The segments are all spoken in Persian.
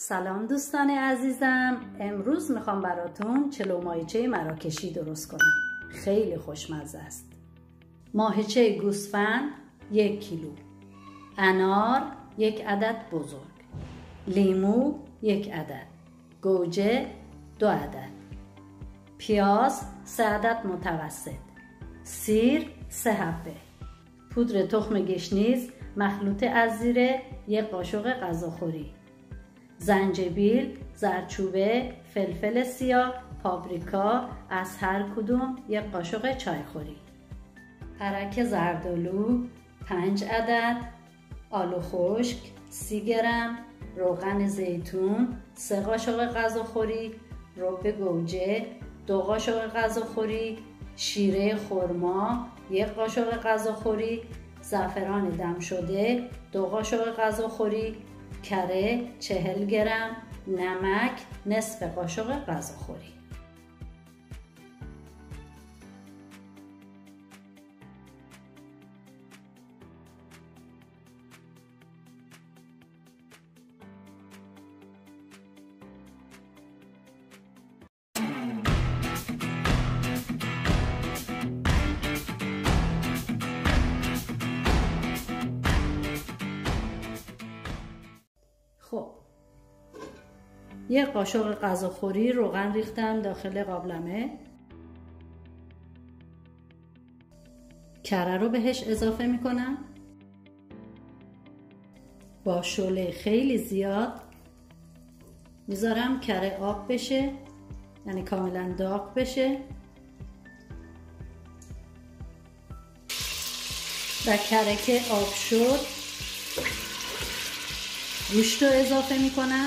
سلام دوستان عزیزم، امروز میخوام براتون چلو ماهیچه مراکشی درست کنم. خیلی خوشمزه است. ماهیچه گوسفند 1 کیلو، انار 1 عدد بزرگ، لیمو 1 عدد، گوجه 2 عدد، پیاز 3 عدد متوسط، سیر 3 حبه، پودر تخم گشنیز مخلوط از زیره 1 قاشق غذاخوری، زنجبیل، زردچوبه، فلفل سیاه، پاپریکا از هر کدوم 1 قاشق چایخوری، ترک زردآلو 5 عدد، آلو خشک 30 گرم، روغن زیتون 3 قاشق غذاخوری، رب گوجه 2 قاشق غذاخوری، شیره خرما 1 قاشق غذاخوری، زعفران دم شده 2 قاشق غذاخوری، کره 40 گرم، نمک نصف قاشق غذاخوری. خب 1 قاشق غذاخوری روغن ریختم داخل قابلمه، کره رو بهش اضافه میکنم با شعله خیلی زیاد، میذارم کره آب بشه، یعنی کاملا داغ بشه و کره که آب شد گوشت رو اضافه میکنم،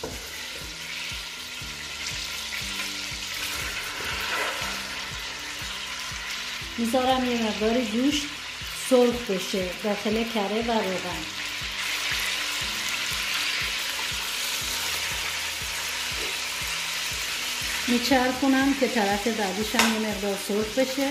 میذارم یه مقدار گوشت سرخ بشه داخل کره و روغن. میچرخونم که طرف بعدیش هم یه مقدار سرخ بشه.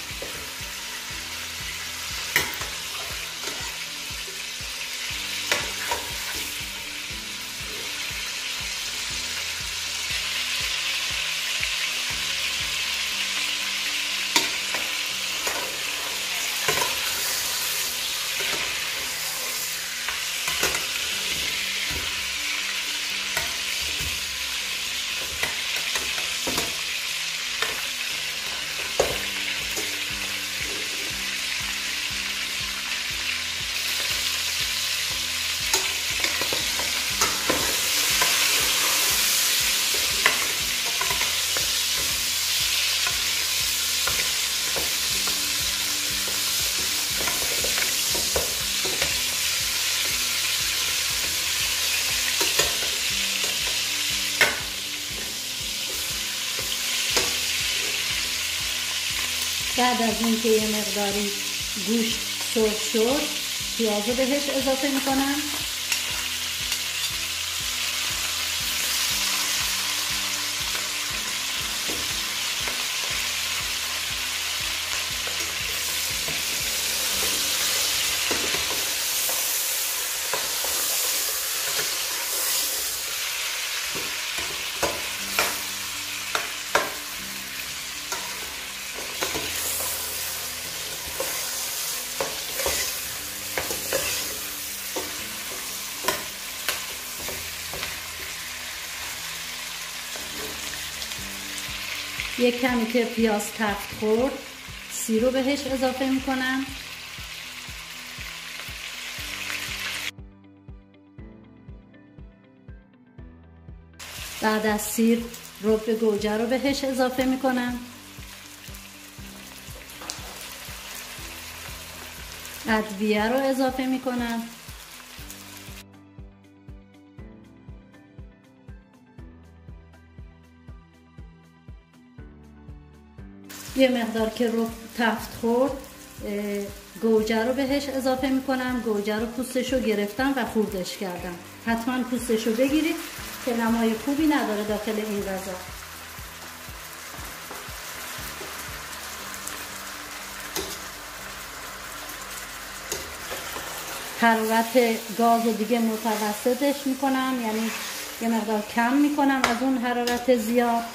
بعد از اینکه یه مقداری گوشت سرخ شد پیاز رو بهش اضافه میکنم، یک کمی که پیاز تفت خورد سیر رو بهش اضافه میکنم، بعد از سیر رب گوجه رو بهش اضافه میکنم، ادویه رو اضافه میکنم، یه مقدار که رو تفت خورد گوجه رو بهش اضافه میکنم. گوجه رو پوستش رو گرفتم و خوردش کردم. حتما پوستش رو بگیرید که نمای خوبی نداره داخل این غذا. حرارت گاز رو دیگه متوسطش میکنم، یعنی یه مقدار کم میکنم از اون حرارت زیاد.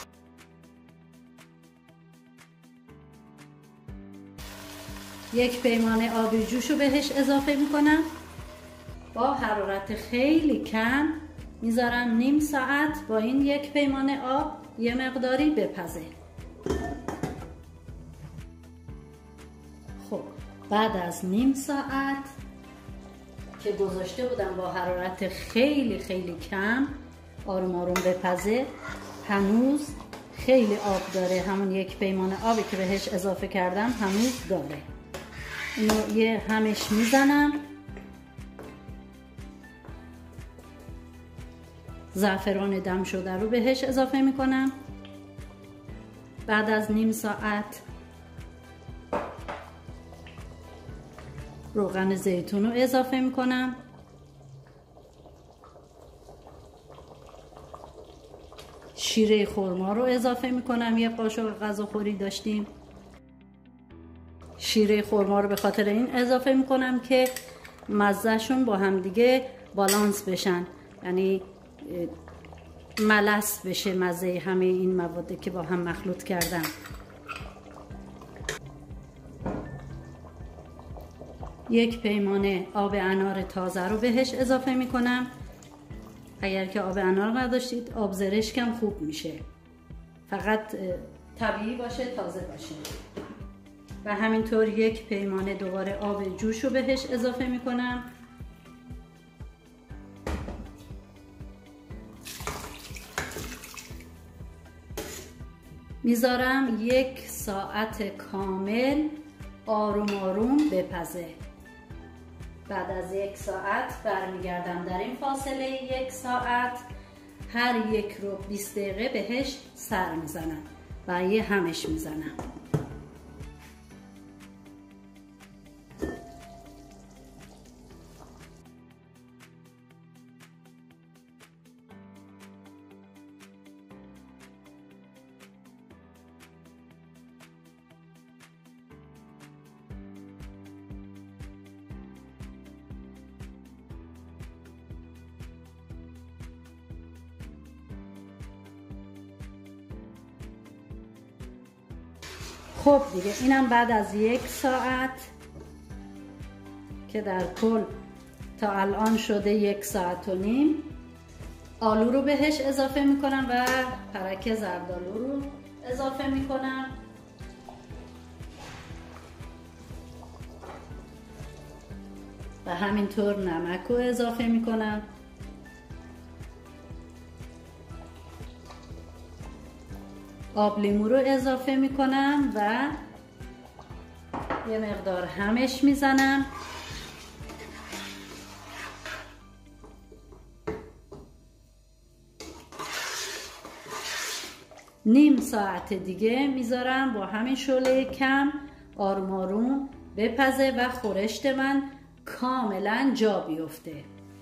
یک پیمانه آب جوش رو بهش اضافه میکنم. با حرارت خیلی کم میذارم نیم ساعت با این یک پیمانه آب یه مقداری بپزه. خب بعد از نیم ساعت که گذاشته بودم با حرارت خیلی خیلی کم آروم آروم بپزه، هنوز خیلی آب داره. همون یک پیمانه آبی که بهش اضافه کردم هنوز داره. اینو یه همش میزنم. زعفران دم شده رو بهش اضافه میکنم. بعد از نیم ساعت روغن زیتون رو اضافه میکنم. شیره خرما رو اضافه میکنم. یه قاشق غذاخوری داشتیم. شیره خرما رو به خاطر این اضافه میکنم که مزهشون با هم دیگه بالانس بشن، یعنی ملس بشه مزه همه این مواد که با هم مخلوط کردم. یک پیمانه آب انار تازه رو بهش اضافه میکنم. اگر که آب انار نداشتید آب زرشک هم خوب میشه، فقط طبیعی باشه، تازه باشه. و همینطور یک پیمانه دوباره آب جوش رو بهش اضافه میکنم. میذارم یک ساعت کامل آروم آروم بپزه. بعد از یک ساعت برمیگردم. در این فاصله یک ساعت هر یک رو 20 دقیقه بهش سر میزنم و یه همش میزنم. خب دیگه اینم بعد از یک ساعت که در کل تا الان شده 1 ساعت و نیم. آلو رو بهش اضافه میکنم و پرک زردآلو رو اضافه میکنم. و همینطور نمک رو اضافه میکنم. آب لیمو رو اضافه میکنم و یه مقدار همش میزنم. نیم ساعت دیگه میذارم با همین شعله کم آروم آروم بپزه و خورشت من کاملا جا بیفته.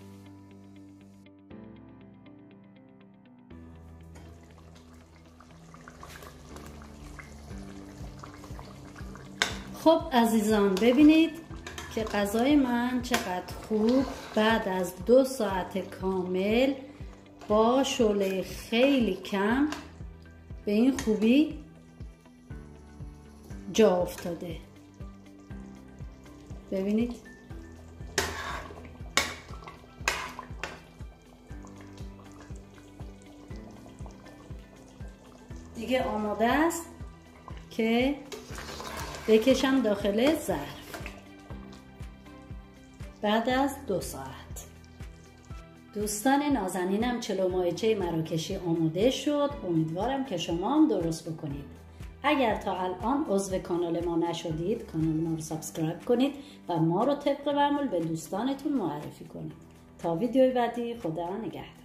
خب عزیزان ببینید که غذای من چقدر خوب بعد از 2 ساعت کامل با شعله خیلی کم به این خوبی جا افتاده. ببینید دیگه آماده است که بکشم داخل ظرف بعد از 2 ساعت. دوستان نازنینم چلو ماهیچه مراکشی آماده شد. امیدوارم که شما هم درست بکنید. اگر تا الان عضو کانال ما نشدید کانال ما رو سابسکرایب کنید و ما رو طبق معمول به دوستانتون معرفی کنید. تا ویدیوی بعدی خدا نگهدار.